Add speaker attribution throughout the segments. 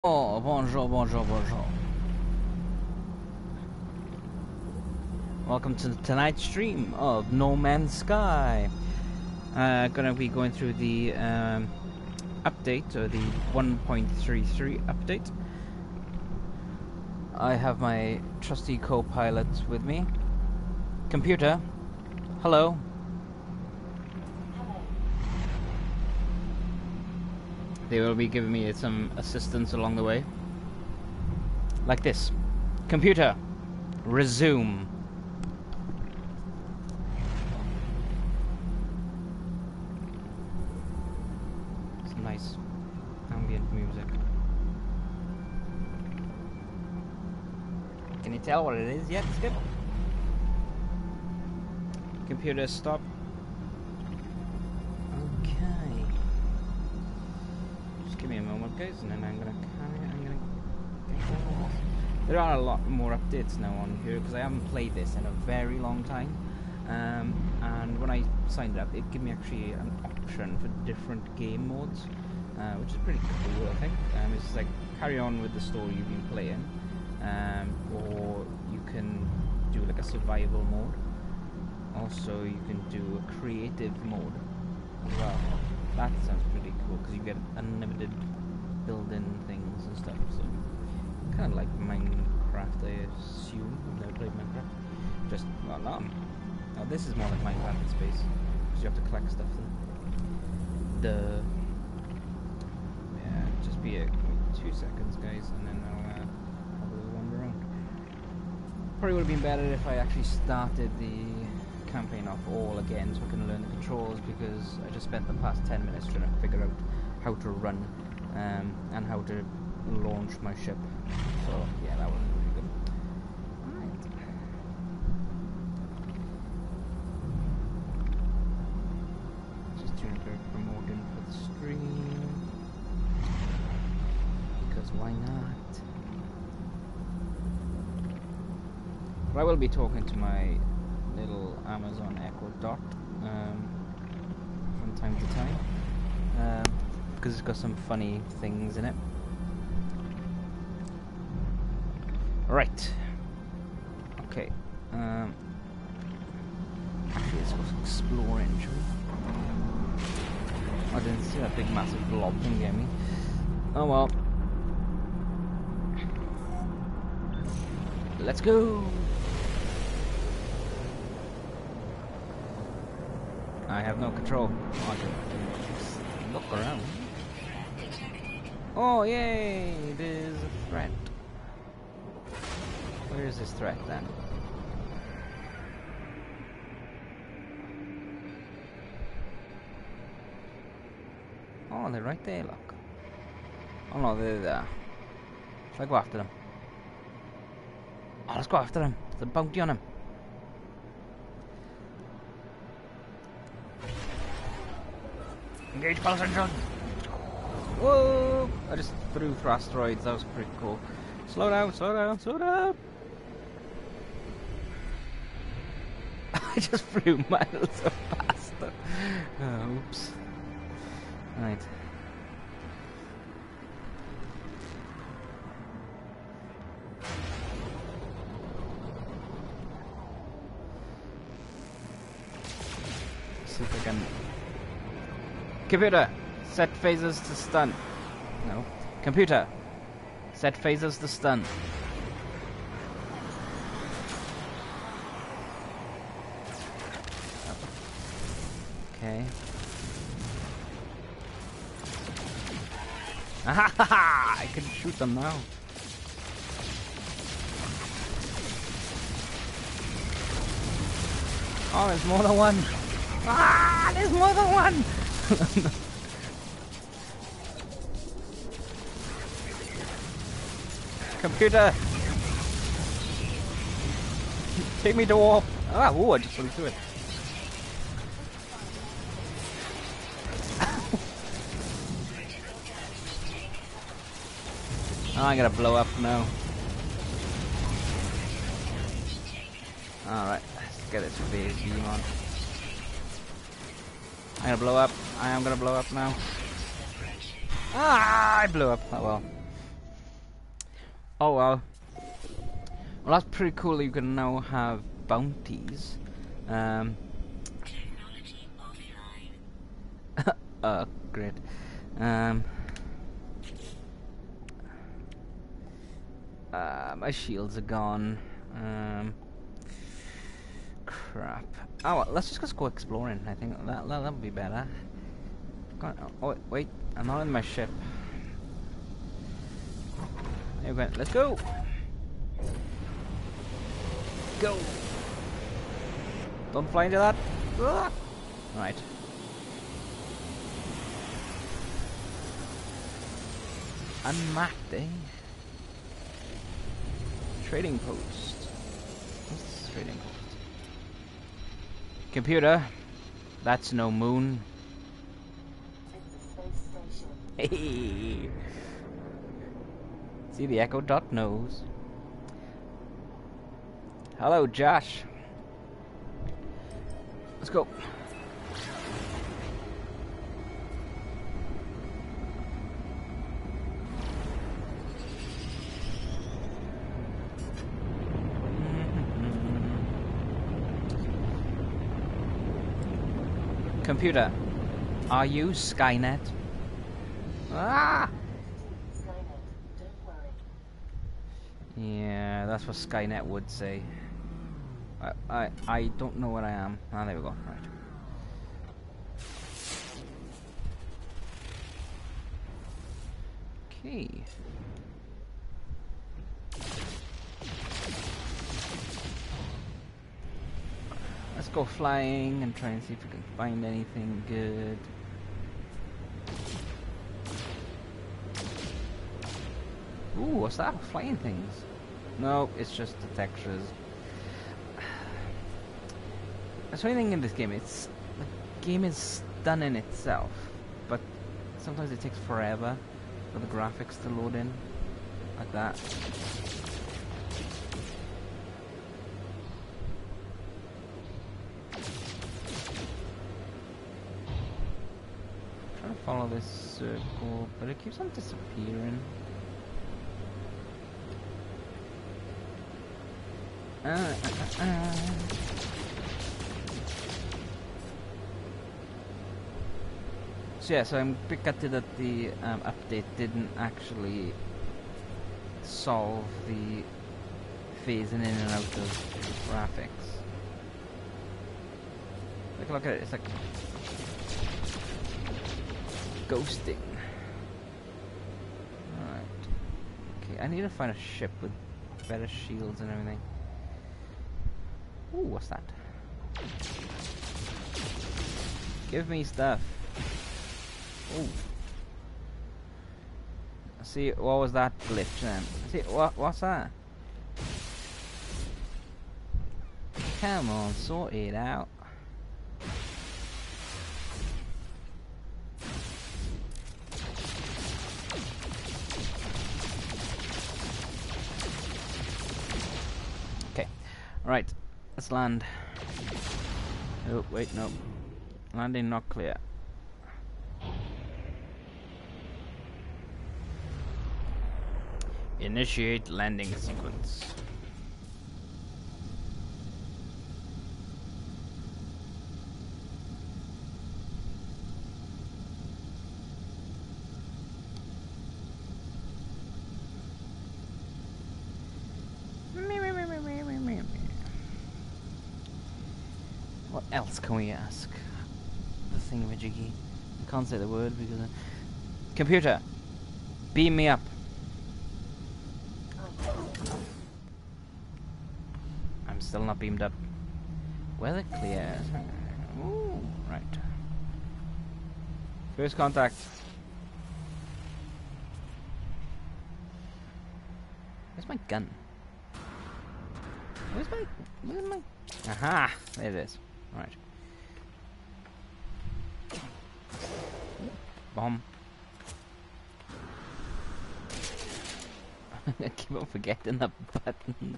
Speaker 1: Oh, bonjour, bonjour, bonjour. Welcome to tonight's stream of No Man's Sky. Gonna be going through the update, or the 1.33 update. I have my trusty co-pilot with me. Computer, hello. They will be giving me some assistance along the way. Like this. Computer, resume. It's nice ambient music. Can you tell what it is yet, Skip? Computer, stop. Okay. Just give me a moment, guys, and then I'm gonna. There are a lot more updates now on here because I haven't played this in a very long time. And when I signed up, it gave me actually an option for different game modes, which is pretty cool, I think. It's like carry on with the story you've been playing, or you can do like a survival mode. Also, you can do a creative mode as well. That sounds pretty cool because you get unlimited building things and stuff. So kind of like Minecraft, I assume. I've never played Minecraft. Just well, not. Now this is more like Minecraft in space because you have to collect stuff. Yeah, just be 2 seconds, guys, and then I'll have a little wander around. Probably would have been better if I actually started the campaign off all again so I can learn the controls, because I just spent the past 10 minutes trying to figure out how to run and how to launch my ship. So yeah, that was really good. Alright. Just doing a bit of promoting for the stream, because why not? But I will be talking to my little Amazon Echo Dot from time to time, because it's got some funny things in it. Right. Okay. Actually, let's go exploring, shall we? I didn't see that big massive blob thing near me. Oh well. Let's go! I have no control. I can just look around. Oh, yay! There's a threat. Where is this threat then? Oh, they're right there, look. Oh no, they're there. Should I go after them? Oh, let's go after him. There's a bounty on him. Engage pulse engine! Whoa! I just threw asteroids, that was pretty cool. Slow down, slow down, slow down! I just flew miles so fast. Oh, oops. Right. See if I can. Computer, set phasers to stun. No. Computer, set phasers to stun. Okay. Ahaha! I can shoot them now. Oh, there's more than one. Ah, there's more than one. Computer, take me to warp. Ah, oh, I just went through it. Oh, I'm gonna blow up now. Alright, let's get this phase beam on. I'm gonna blow up. I am gonna blow up now. Ah, I blew up. Oh well. Oh well. Well, that's pretty cool. You can now have bounties.
Speaker 2: Technology offline.
Speaker 1: Great. My shields are gone. Crap. Oh, well, let's just go exploring. I think that'll be better. Oh, wait. I'm not in my ship. Okay, let's go. Go. Don't fly into that. Ah! Right. Unmapped, eh? Trading post. What's this trading post? Computer. That's no moon. Hey. See, the Echo Dot knows. Hello, Josh. Let's go. Computer, are you Skynet? Ah!
Speaker 2: Skynet, don't worry.
Speaker 1: Yeah, that's what Skynet would say. I don't know what I am. Ah, there we go. Right. Okay. Let's go flying and try and see if we can find anything good. Ooh, what's that? Flying things? No, it's just the textures. That's the only thing in this game. The game is done in itself, but sometimes it takes forever for the graphics to load in, like that. Trying to follow this circle, but it keeps on disappearing. So yeah, so I'm a bit gutted that the update didn't actually solve the phasing in and out of graphics. Look at it, it's like ghosting. Alright. Okay, I need to find a ship with better shields and everything. Ooh, what's that? Give me stuff. Ooh. See, what was that glitch then? See, what's that? Come on, sort it out. Okay, right, let's land. Oh, wait, no. Landing not clear. Initiate landing sequence. What else can we ask? The thingamajiggy. I can't say the word because... Computer, beam me up. I'm still not beamed up. Weather clear. Ooh, right. First contact. Where's my gun? Where's my... Aha! There it is. Right. Bomb. I keep on forgetting the buttons.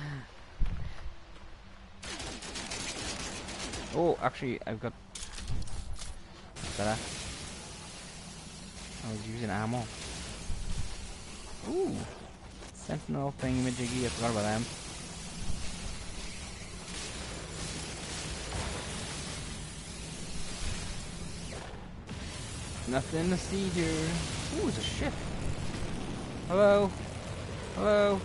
Speaker 1: Oh, actually, I've got better. I was using ammo. Ooh. Sentinel thingamajiggy, I forgot about them. Nothing to see here. Ooh, it's a ship. Hello? Hello?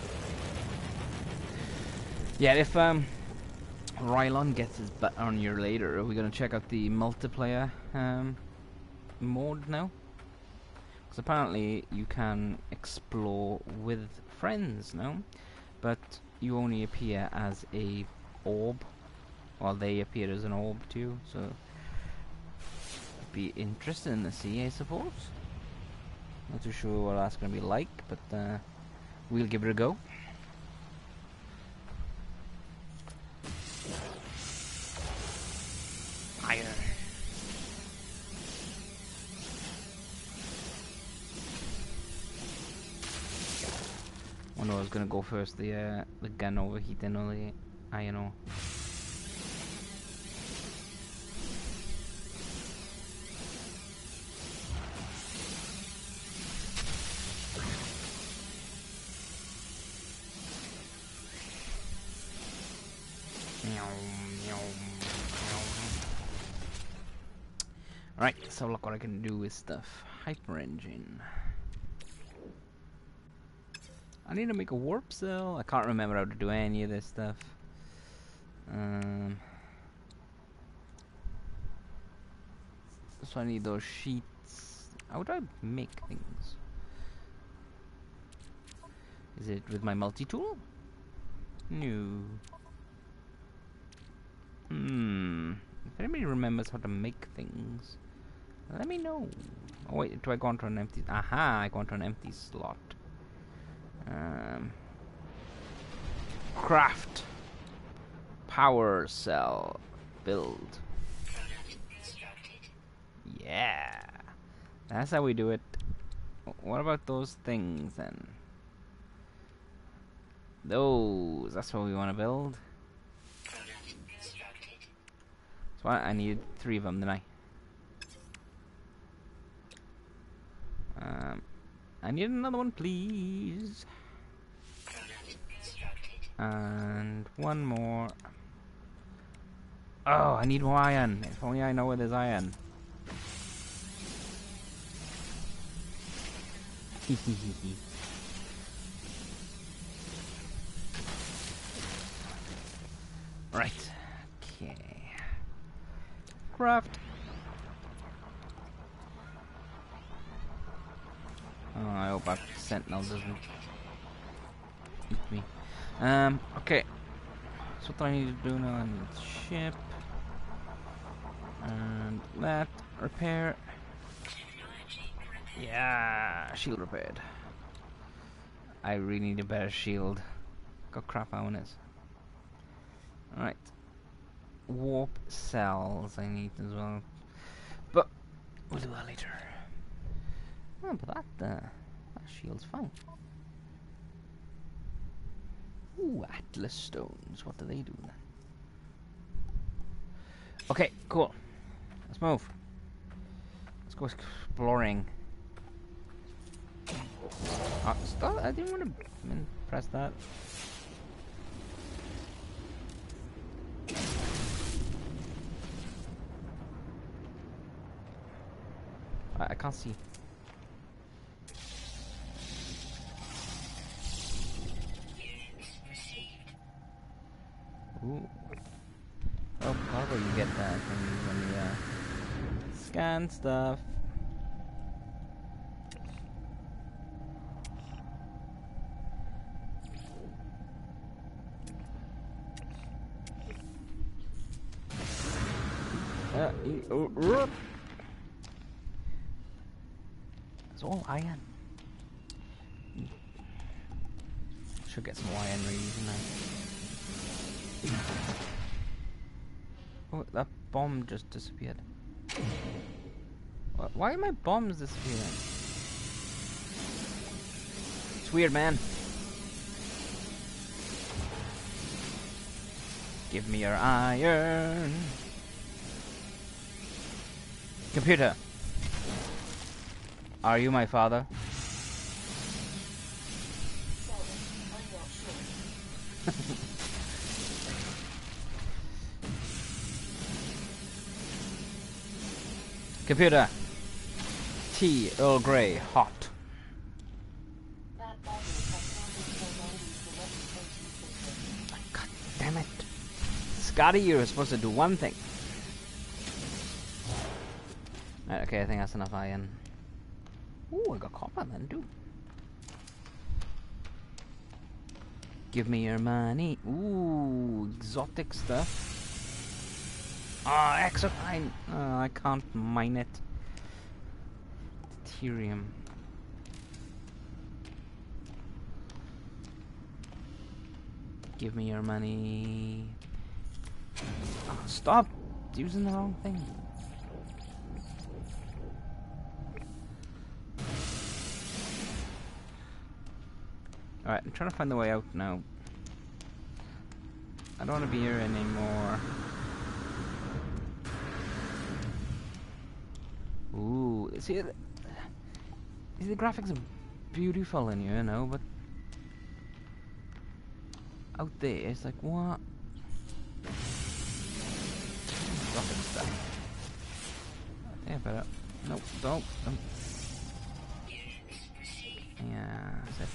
Speaker 1: Yeah, if Rylon gets his butt on here later, we're gonna check out the multiplayer mode now. Because apparently you can explore with friends now, but you only appear as a orb, while they appear as an orb too, so it'd be interesting to see, I suppose. Not too sure what that's gonna be like, but we'll give it a go. Fire. Wonder I was gonna go first, the gun overheating or the iron ore. Alright, so look what I can do with stuff. Hyper engine. I need to make a warp cell. I can't remember how to do any of this stuff. So I need those sheets. How do I make things? Is it with my multi-tool? No. If anybody remembers how to make things, let me know. Oh wait, do I go onto an empty... Aha, I go onto an empty slot. Craft. Power cell. Build. Yeah. That's how we do it. What about those things then? Those. That's what we want to build. So I need 3 of them, didn't I? I need another one, please. And one more. Oh, I need more iron. If only I know where there's iron. Right. Okay. Craft. Oh, I hope our sentinel doesn't eat me. Okay. So what do I need to do now? I need ship. And that. Repair. Yeah, shield repaired. I really need a better shield. Got crap on it. Alright. Warp cells I need as well. But we'll do that later. Oh, but that shield's fine. Ooh, Atlas stones. What do they do then? Okay, cool. Let's move. Let's go exploring. Oh, stop! I didn't want to press that. I can't see. Ooh. Oh, probably you get that when you scan stuff. It's all iron. Should get some iron reason now. Oh, that bomb just disappeared. Why are my bombs disappearing? It's weird, man. Give me your iron. Computer. Are you my father? Computer. Tea, Earl Grey, hot.
Speaker 2: That body has not been turned on the reputation system.
Speaker 1: God damn it. Scotty, you're supposed to do one thing. Right, okay, I think that's enough iron. Ooh, I got copper then too. Give me your money. Ooh, exotic stuff. Ah, exopine. Oh, I can't mine it. Deuterium. Give me your money. Oh, stop using the wrong thing. Alright, I'm trying to find the way out now. I don't want to be here anymore. Ooh, see, the graphics are beautiful in here, you know, but out there, it's like, what? Graphic stuff. Yeah, better. Nope, don't. Yeah, that's it.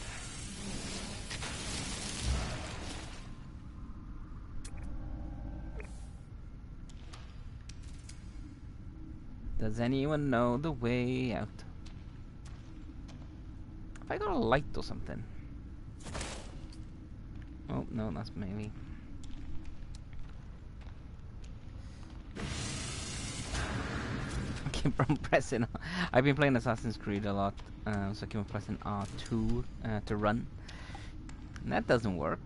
Speaker 1: Does anyone know the way out? Have I got a light or something? Oh, no, that's maybe. I keep on pressing. I've been playing Assassin's Creed a lot, so I keep on pressing R2 to run. And that doesn't work.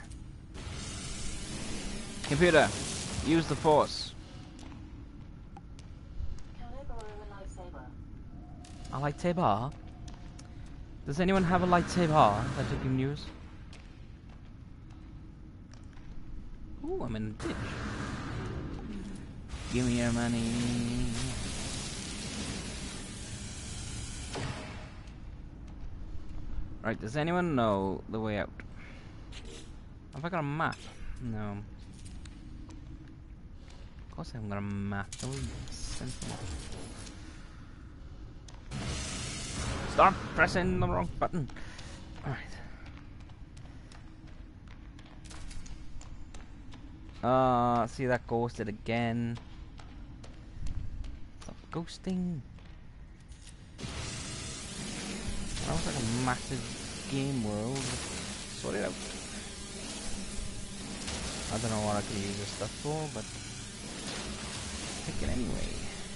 Speaker 1: Computer, use the force.
Speaker 2: Can I borrow a lightsaber?
Speaker 1: A lightsaber? Does anyone have a lightsaber that you can use? Ooh, I'm in a ditch. Give me your money. Right, does anyone know the way out? Have I got a map? No. Of course I haven't got a map. That would be sensible. Stop pressing the wrong button. Alright. See that ghosted again. Stop ghosting. That was like a massive game world. Sort it out. I don't know what I could use this stuff for, but pick it anyway.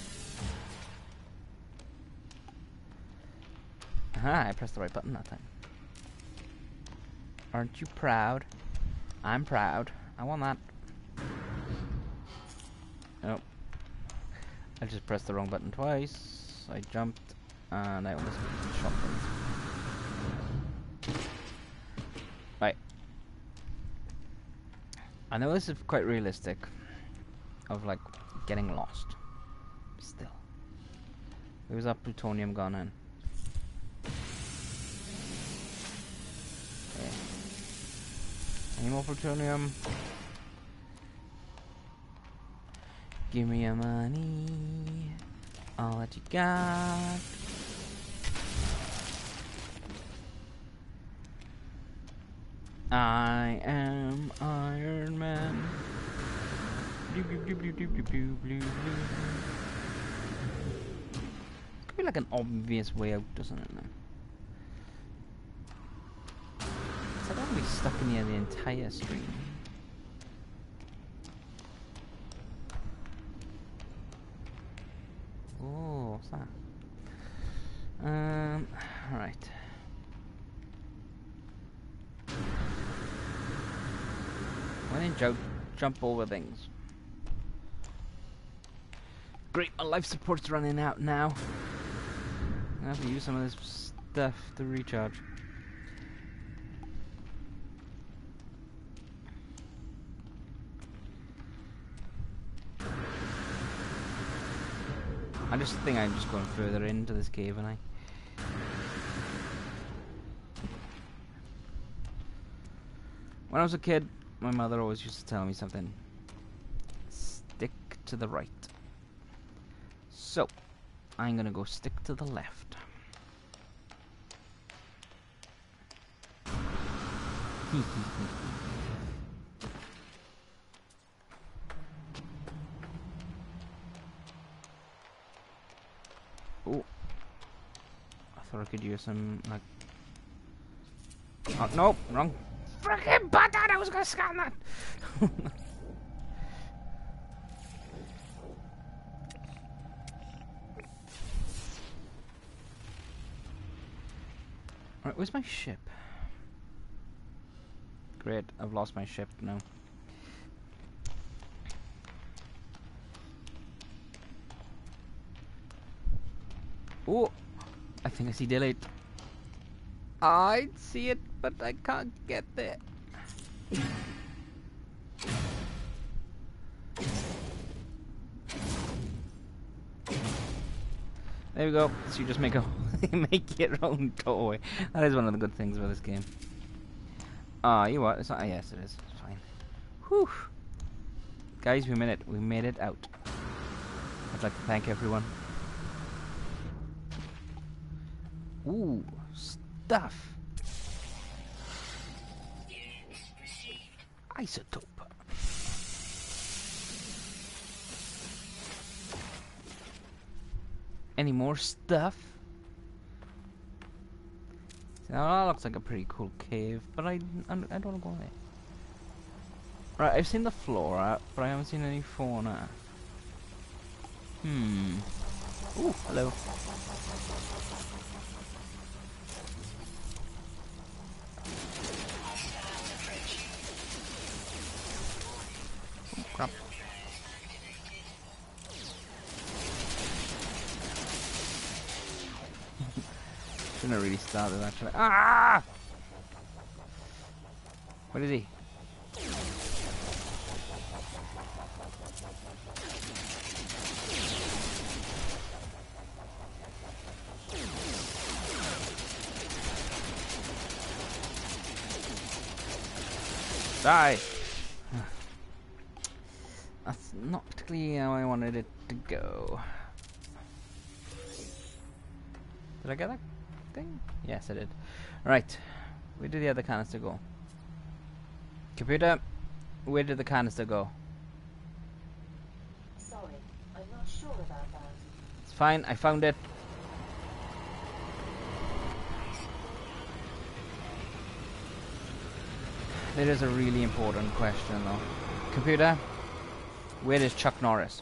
Speaker 1: Aha, I pressed the right button that time. Aren't you proud? I'm proud. I want that. Nope. I just pressed the wrong button twice. I jumped and I almost shot them. Right. I know this is quite realistic of like getting lost. Still. Where's that plutonium gone in? Okay. Any more plutonium? Give me your money. All that you got. I am Iron Man. Blue, blue, blue, blue, blue, blue, blue, blue, blue. Could be like an obvious way out, doesn't it? Now? So I don't want to be stuck in here the entire stream. Oh, what's that? Right. Why didn't jump over things? Great, my life support's running out now. I have to use some of this stuff to recharge. I just think I'm just going further into this cave, and I. When I was a kid, my mother always used to tell me something. Stick to the right. So, I'm gonna go stick to the left. Oh, I thought I could use some, like... Oh, no, wrong freaking button! I was gonna scan that! Alright, where's my ship? Great, I've lost my ship now. Oh! I think I see daylight. I see it, but I can't get there. There we go. So you just make make your own doorway. That is one of the good things about this game. Ah, you what? It's not. Yes, it is. It's fine. Whew. Guys, we made it. We made it out. I'd like to thank everyone. Ooh, stuff. Isotope. Any more stuff? Now that looks like a pretty cool cave, but I don't want to go there. Right, I've seen the flora, but I haven't seen any fauna. Ooh, hello. Oh, crap. Shouldn't have really started actually. Ah! What is he? Die! That's not particularly how I wanted it to go. Did I get that thing? Yes, I did. Right. Where did the other canister go? Computer, where did the canister go?
Speaker 2: Sorry, I'm not sure about that.
Speaker 1: It's fine, I found it. It is a really important question though. Computer, where is Chuck Norris?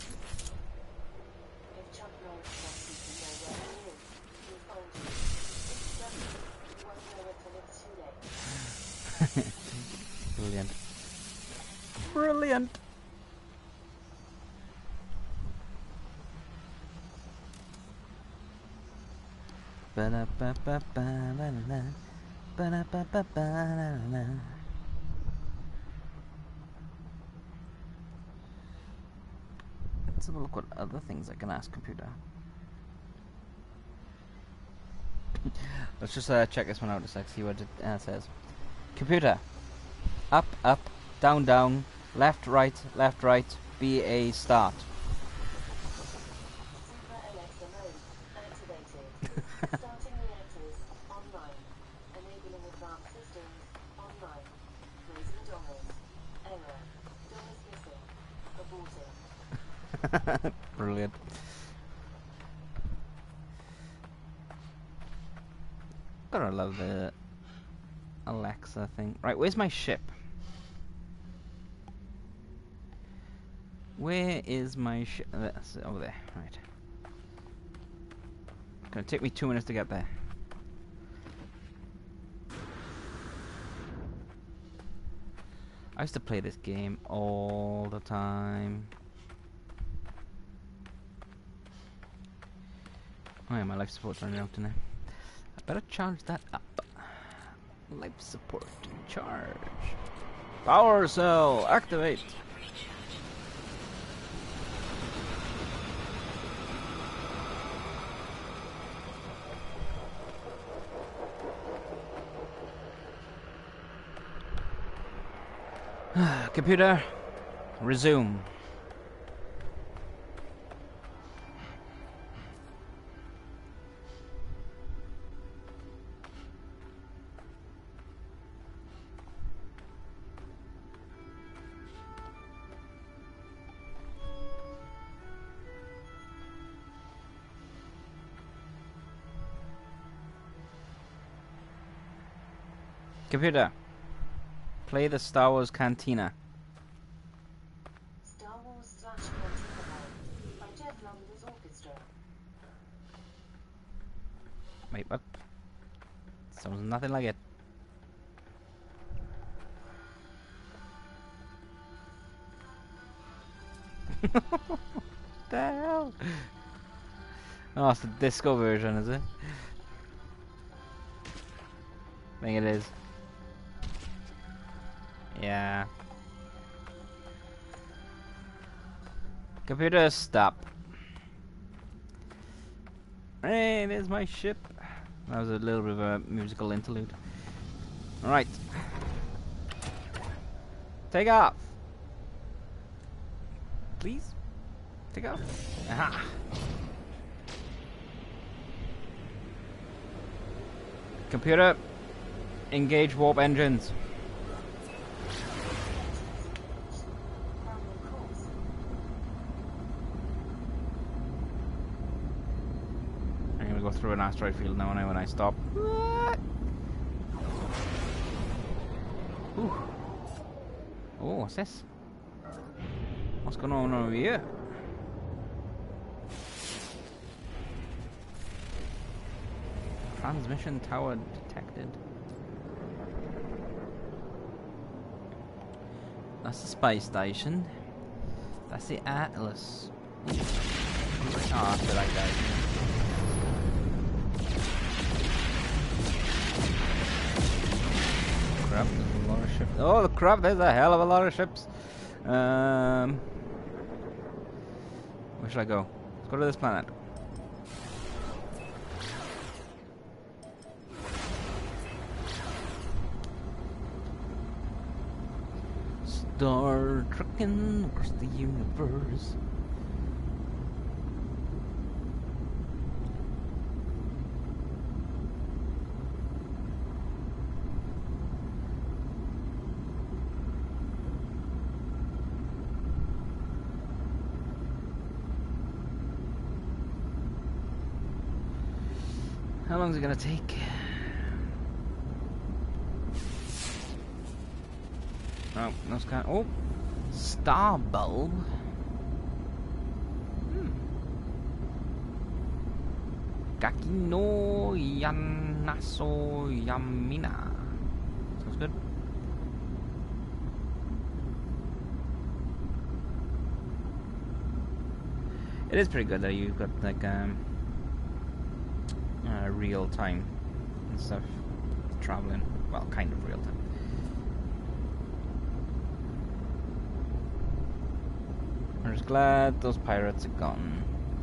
Speaker 2: If Chuck Norris wants you to know where he is, you'll find him. It's just you won't know it till it's too late.
Speaker 1: Brilliant. Brilliant! Ba-da-ba-ba-ba-la-la. Ba-da-ba-ba-ba-la-la. Let's have a look what other things I can ask computer. Let's just check this one out a sec, see what it says. Computer, up, up, down, down, left, right, BA start.
Speaker 2: Super Alexa mode activated. Starting reactors online. Enabling advanced systems online. Raising dollars. Error. Dollars missing. Aborting.
Speaker 1: Brilliant. Gotta love the Alexa thing. Right, where's my ship? Where is my ship? That's over there. Right. It's gonna take me 2 minutes to get there. I used to play this game all the time. Oh yeah, my life support's running out tonight. I better charge that up. Life support charge. Power cell activate. Computer, resume. Computer, play the Star Wars Cantina.
Speaker 2: Star Wars / Cantina Band by Jeff London's Orchestra.
Speaker 1: Wait, what? Sounds nothing like it. What the hell? Oh, it's the disco version, is it? I think it is. Yeah. Computer, stop. Hey, there's my ship. That was a little bit of a musical interlude. Alright. Take off. Please? Take off. Aha. Computer, engage warp engines. I'm gonna go through an asteroid field now when I stop. Ooh. Oh, what's this? What's going on over here? Transmission tower detected. That's the space station. That's the Atlas. Oh, that's the right guy. Crap, there's a lot of ships. Oh, the crap, there's a hell of a lot of ships. Where should I go? Let's go to this planet. Star trekking across the universe. How long is it gonna take? Oh, no sky. Oh, star bulb. Gaki no Yanaso Yamina. Sounds good. It is pretty good that you've got like real time and stuff traveling. Well, kind of real time. I'm just glad those pirates are gone.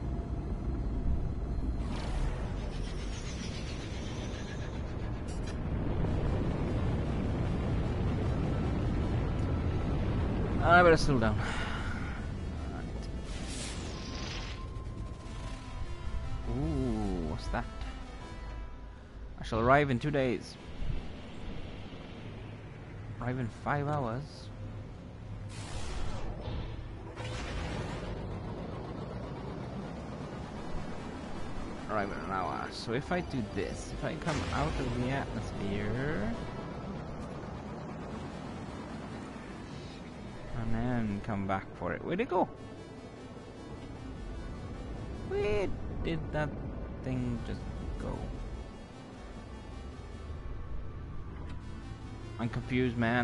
Speaker 1: I better slow down. Right. Ooh, what's that? I shall arrive in 2 days. Arrive in 5 hours. Arrive in an hour. So if I do this, if I come out of the atmosphere and then come back for it, where'd it go? Where did that thing just go? I'm confused, man.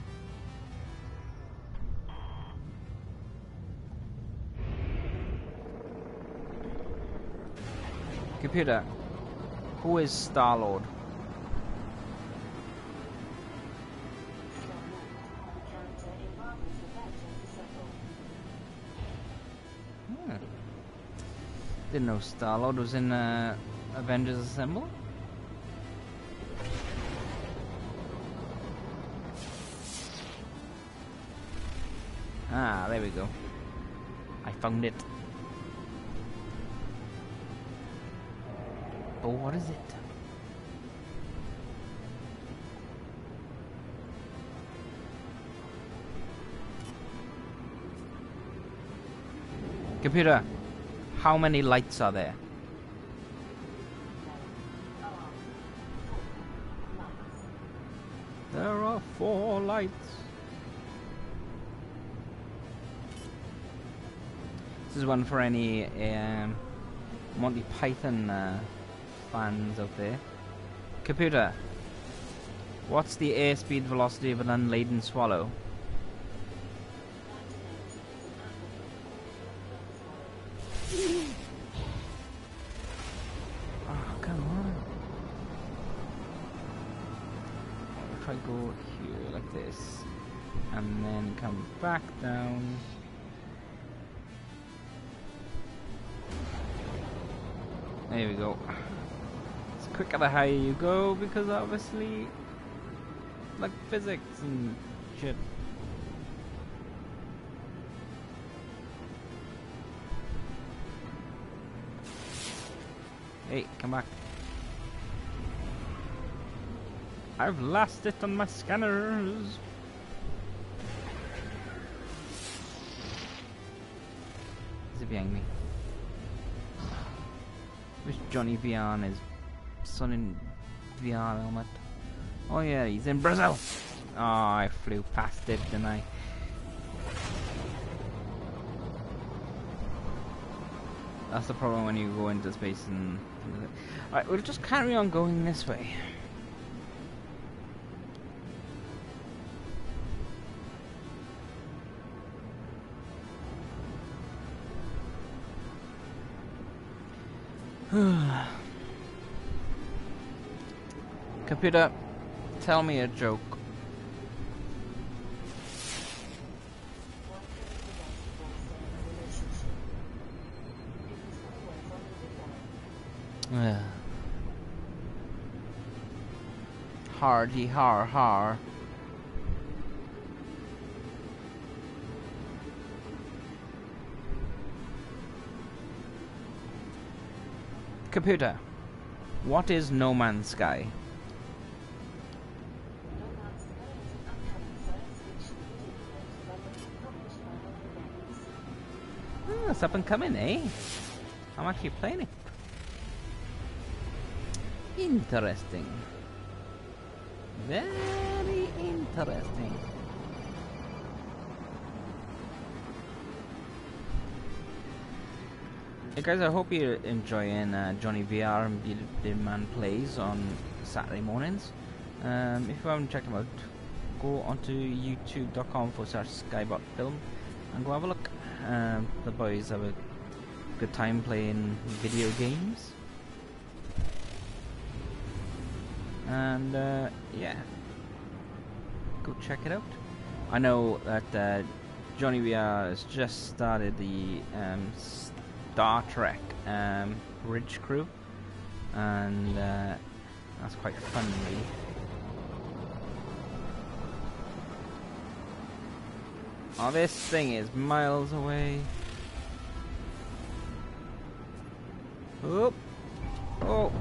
Speaker 1: Computer, who is Star-Lord? Didn't know Star-Lord was in Avengers Assemble. Ah, there we go. I found it. Oh, what is it? Computer, how many lights are there? There are 4 lights. This is one for any Monty Python fans out there. Computer, what's the airspeed velocity of an unladen swallow? Oh, come on. I'll try go here like this. And then come back down. There we go. It's quicker the higher you go because obviously, like physics and shit. Hey, come back. I've lost it on my scanners. Is it behind me? Where's Johnny VR and his son in VR helmet? Oh yeah, he's in Brazil! Oh, I flew past it, didn't I? That's the problem when you go into space and... Alright, we'll just carry on going this way. Computer, tell me a joke. Hardy har har. Computer, what is No Man's Sky? Oh, it's up and coming, eh? I'm actually playing it. Interesting. Very interesting. Hey guys, I hope you're enjoying Johnny VR and Bearded Man Plays on Saturday mornings. If you haven't checked them out, go onto youtube.com/skybotfilm and go have a look. The boys have a good time playing video games. And yeah, go check it out. I know that Johnny VR has just started the Star Trek Bridge Crew, and that's quite fun, really. Oh, this thing is miles away. Oh, oh.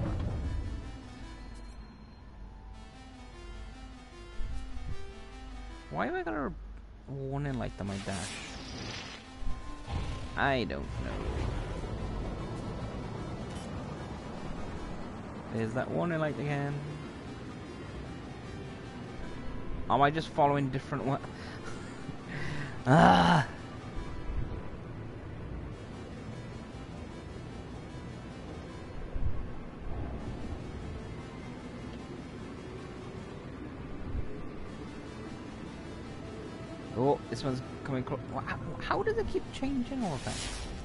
Speaker 1: Why have I got a warning light on my dash? I don't know. There's that warning light again. Am I just following different one? Ah! Oh, this one's coming close. How does it keep changing all of that?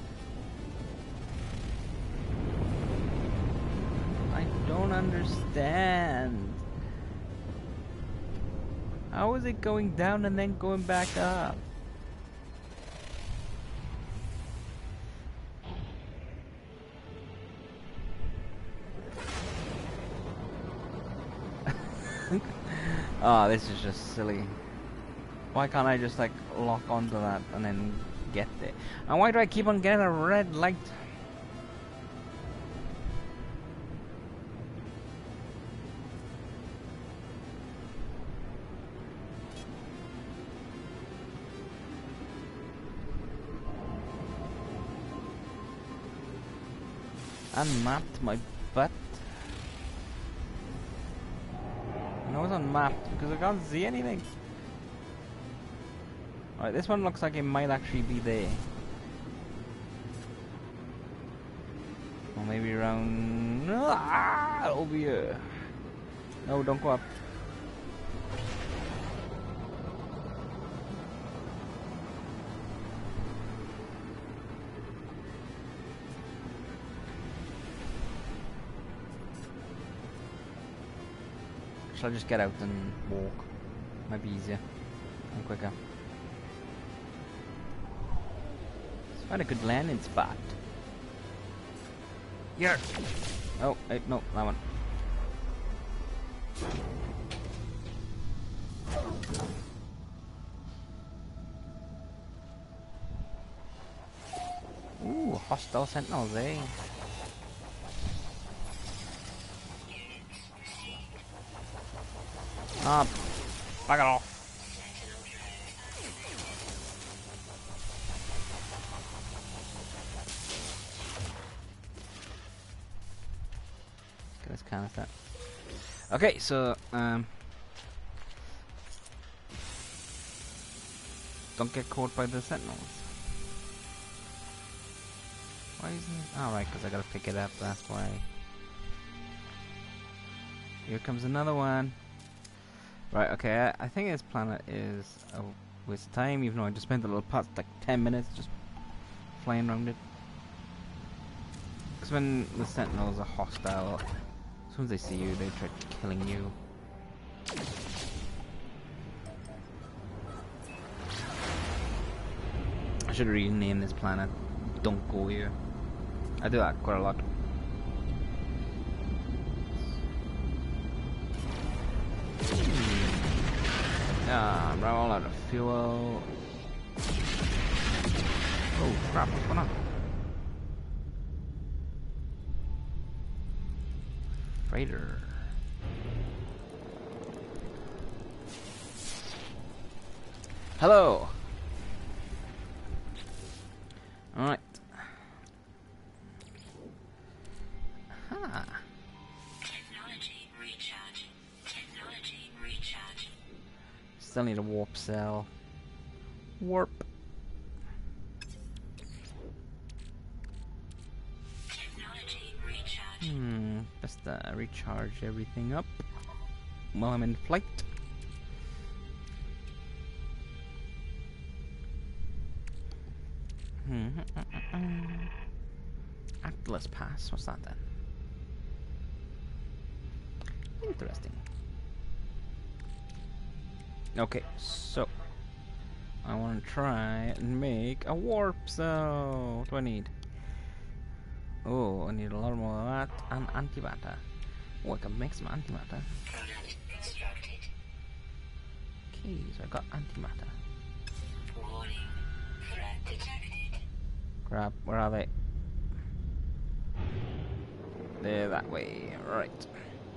Speaker 1: I don't understand. How is it going down and then going back up? Oh, this is just silly. Why can't I just like lock onto that and then get there? And why do I keep on getting a red light? Unmapped my butt. No, it's unmapped because I can't see anything. Alright, this one looks like it might actually be there. Or maybe around over here. No, don't go up. Shall I just get out and walk? Might be easier and quicker. Let's find a good landing spot. Here. Oh, wait, no, that one. Ooh, hostile sentinels, eh? Ah, back it off. Get this canister. Okay, so don't get caught by the sentinels. Why isn't it? Oh, right, because I gotta pick it up. That's why. Here comes another one. Right, okay, I think this planet is a waste of time, even though I just spent the little past like 10 minutes just flying around it. Because when the sentinels are hostile, as soon as they see you, they try killing you. I should rename this planet Don't Go Here. I do that quite a lot. I'm all out of fuel. Oh crap, what's going on? Freighter. Hello! Alright. Aha.
Speaker 2: Technology recharge. Technology recharge.
Speaker 1: Still need a warp cell. Warp.
Speaker 2: Technology recharge.
Speaker 1: Best recharge everything up while I'm in flight. Atlas Pass. What's that then? Interesting. Okay, so I want to try and make a warp cell. What do I need? Oh, I need a lot more of that and antimatter. Oh, I can make some antimatter.
Speaker 2: Product constructed.
Speaker 1: Okay, so I got antimatter.
Speaker 2: Warning. Threat detected.
Speaker 1: Crap, where are they? They're that way, right.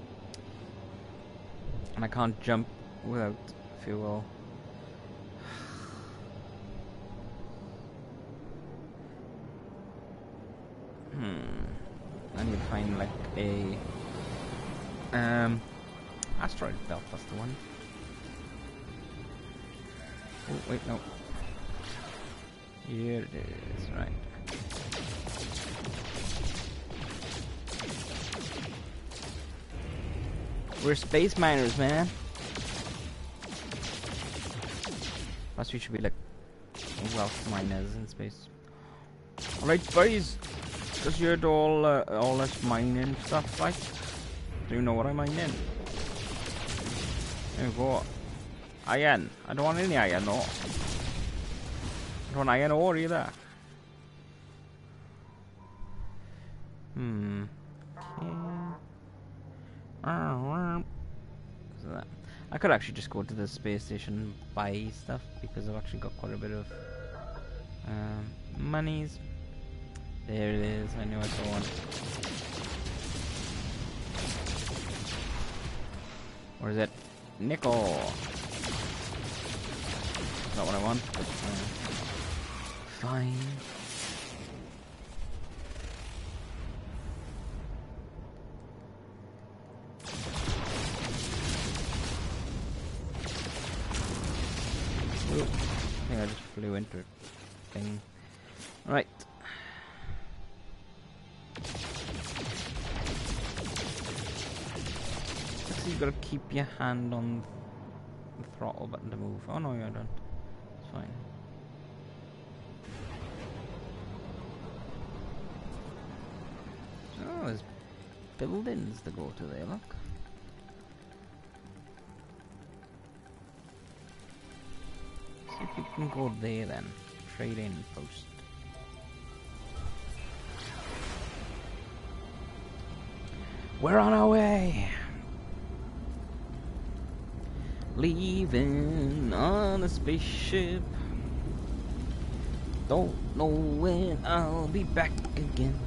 Speaker 1: And I can't jump without fuel. I need to find like a asteroid belt, that's the one. Oh wait, no. Here it is, right. We're space miners, man. Plus we should be like wealth miners in space. Alright, buddies. Because you're all this mining stuff, like. Do you know what I mine in? There you go. Iron. I don't want any iron, no. I don't want iron ore either. I could actually just go to the space station and buy stuff because I've actually got quite a bit of monies. There it is. I knew I saw one. Or is it nickel? Not what I want. Fine. Ooh, I think I just flew into a thing. Right. So you've got to keep your hand on the throttle button to move. Oh no, you don't. It's fine. Oh, there's buildings to go to there, look. See if we can go there then. Trade-in post. We're on our way! Leaving on a spaceship. Don't know when I'll be back again.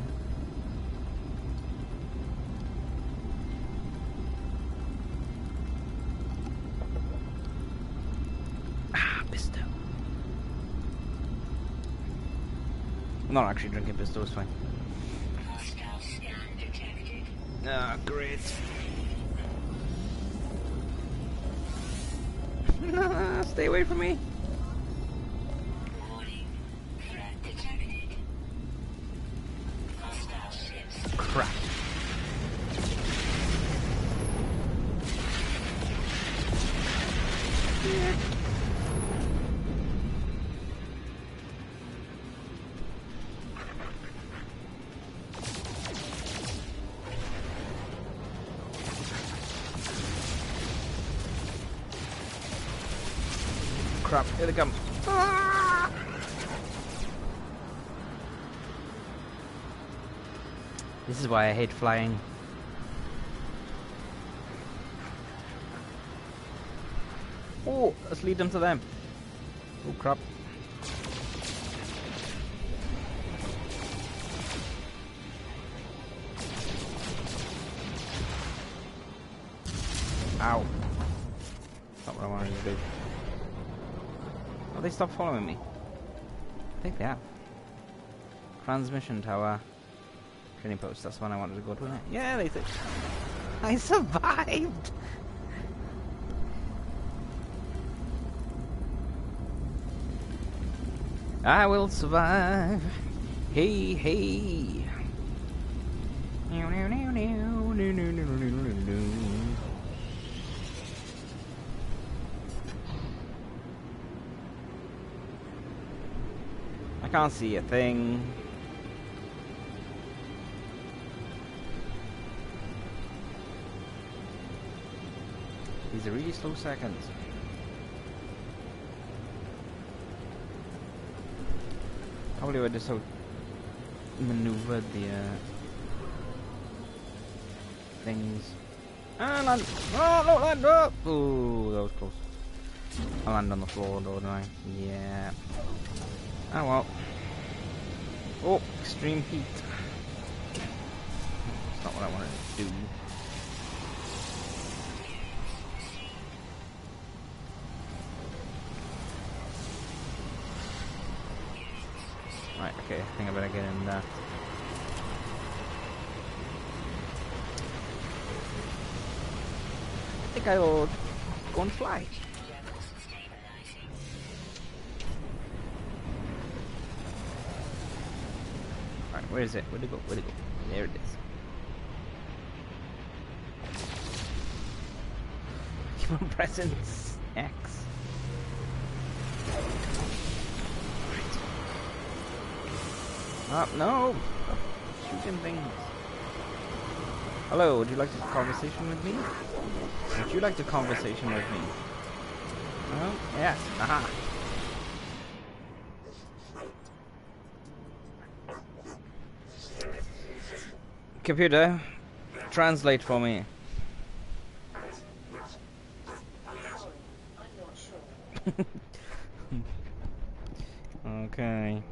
Speaker 1: Pisto. I'm not actually drinking Pisto, it's fine. Ah, great. Stay away from me. Crap. Yeah. Crap, here they come. Ah! This is why I hate flying. Oh, let's lead them to them. Oh crap. Ow. Not what I wanted to do. Oh, they stopped following me. I think they have. Transmission tower. Training post, that's the one I wanted to go to, isn't it? Yeah, they did. I survived! I will survive. Hey, hey. I can't see a thing. These are really slow seconds. Probably would just so maneuvered the things. Ah, land! No, no, land! No! Oh, that was close. I land on the floor, don't I? Yeah. Oh well. Oh, extreme heat. That's not what I wanted to do. Right, okay, I think I better get in that. I think I'll go and fly. Alright, where is it? Where'd it go? Where'd it go? There it is. Keep on pressing X. Oh, no! Shooting things. Hello, would you like to conversation with me? Would you like to conversation with me? Oh, yes. Aha. Computer, translate for me. Okay.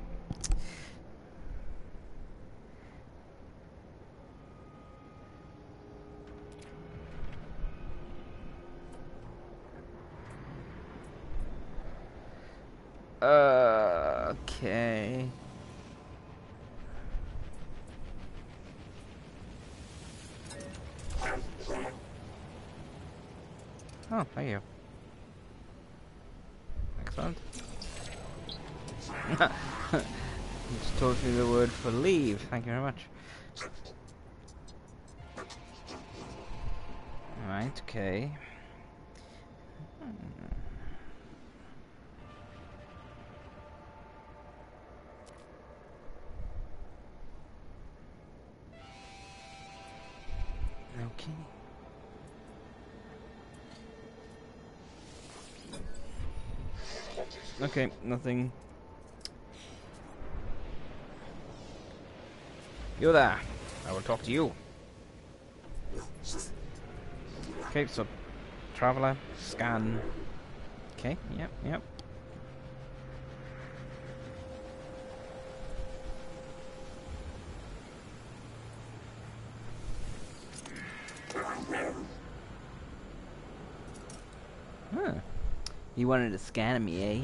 Speaker 1: Okay. Oh, thank you. Excellent. You just told me the word for leave. Thank you very much. Right, okay. Okay. Okay, nothing. You there. I will talk to you. Okay, so traveler, scan. Okay, yep. Huh. You wanted to scan me, eh?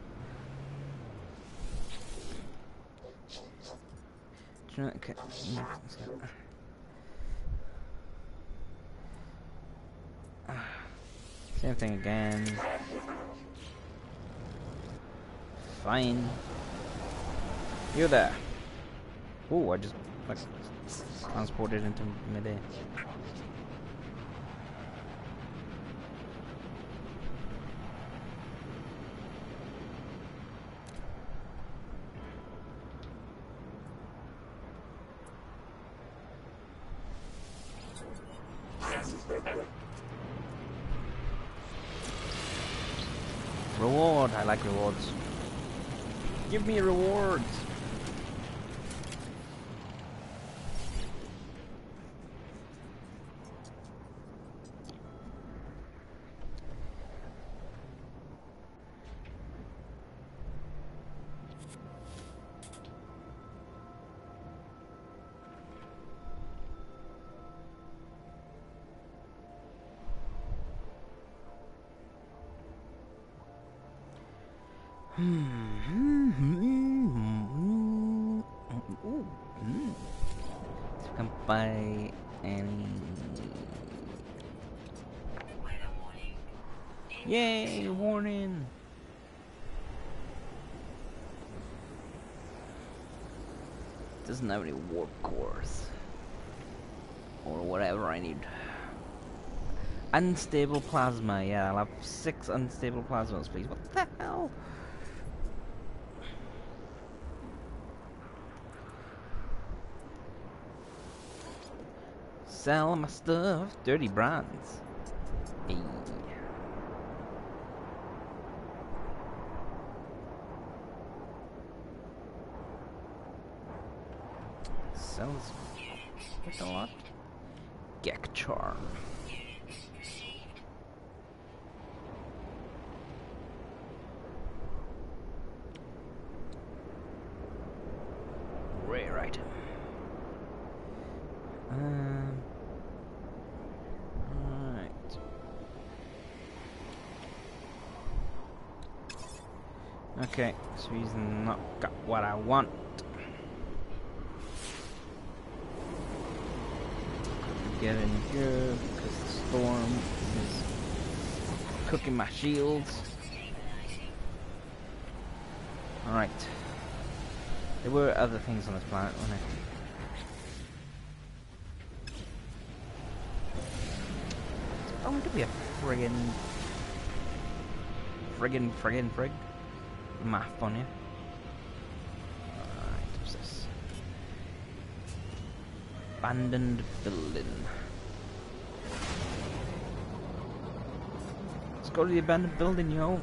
Speaker 1: Okay. Same thing again. Fine. You there. Ooh, I just like transported into midair. Reward. I like rewards. Give me rewards. Ooh. Can't buy any. Yay! Warning. Doesn't have any warp cores or whatever I need. Unstable plasma. Yeah, I'll have 6 unstable plasmas, please. What the hell? Sell my stuff. Dirty brands. Hey. Sells quite a lot. Gek charm. Rare item. Alright. Okay, so he's not got what I want. Get in here because the storm is cooking my shields. Alright. There were other things on this planet, weren't there? It's going to be a frig math on you. Alright, what's this? Abandoned building. Let's go to the abandoned building, yo.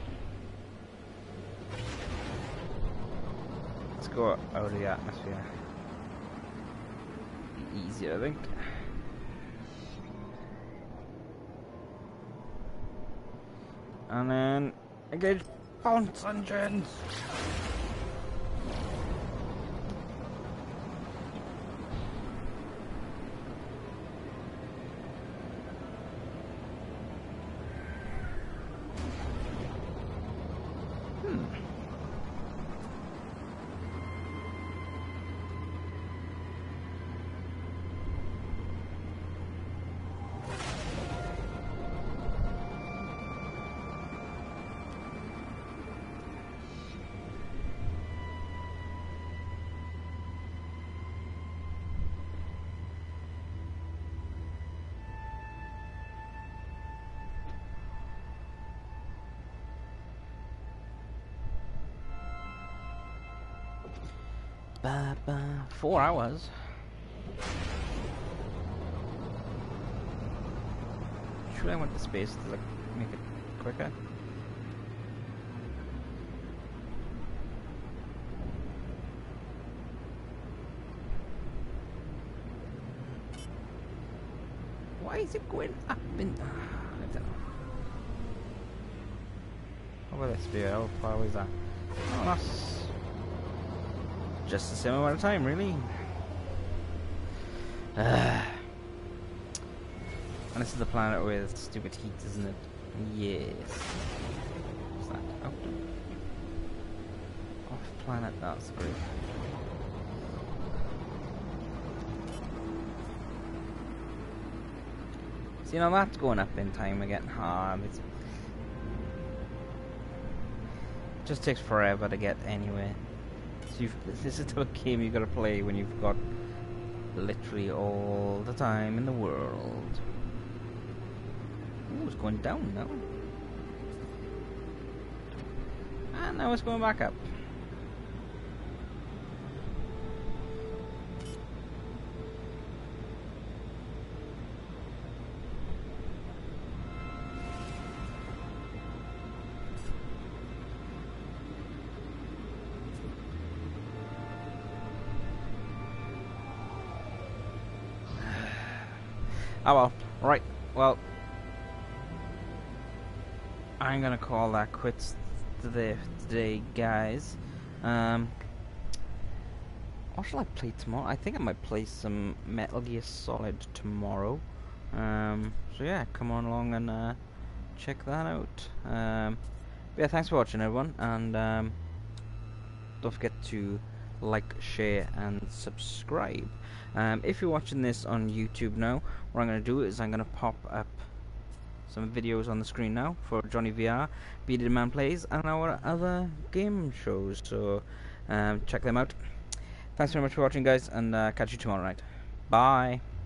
Speaker 1: Let's go out of the atmosphere. Be easier, I think. And then Engage bounce engines! Ba-ba. 4 hours. Should I want the space to like make it quicker? Why is it going up in? I don't know. How about this view? How far is that? Oh, that's just the same amount of time, really. And this is the planet with stupid heat, isn't it? Yes. What's that? Oh. Off planet, that's great. See, now that's going up in time again. It just takes forever to get anywhere. So this is the type of game you gotta play when you've got literally all the time in the world. Ooh, it's going down now. And now it's going back up. Oh well, right, well, I'm gonna call that quits today, guys. What shall I play tomorrow? I think I might play some Metal Gear Solid tomorrow. So yeah, come on along and check that out. But yeah, thanks for watching, everyone, and don't forget to like, share, and subscribe. If you're watching this on YouTube now, what I'm going to do is I'm going to pop up some videos on the screen now for Johnny VR, Bearded Man Plays, and our other game shows. So check them out. Thanks very much for watching, guys, and catch you tomorrow night. Bye.